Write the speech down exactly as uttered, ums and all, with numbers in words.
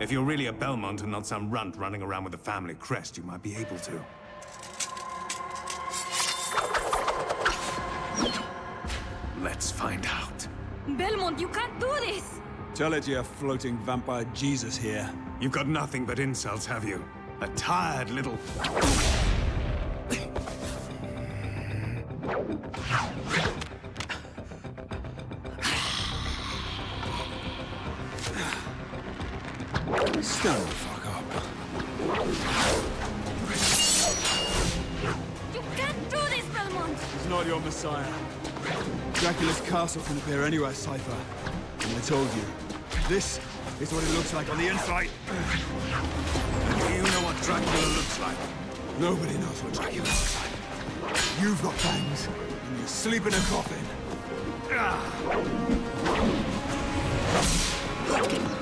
If you're really a Belmont and not some runt running around with a family crest, you might be able to. Let's find out. Belmont, you can't do this! Tell it to your floating vampire Jesus here. You've got nothing but insults, have you? A tired little... Stand the fuck up. You can't do this, Belmont! He's not your messiah. Dracula's castle can appear anywhere, Cypher. And I told you, this is what it looks like on the inside. Do you know what Dracula looks like? Nobody knows what Dracula looks like. You've got fangs, and you sleep in a coffin.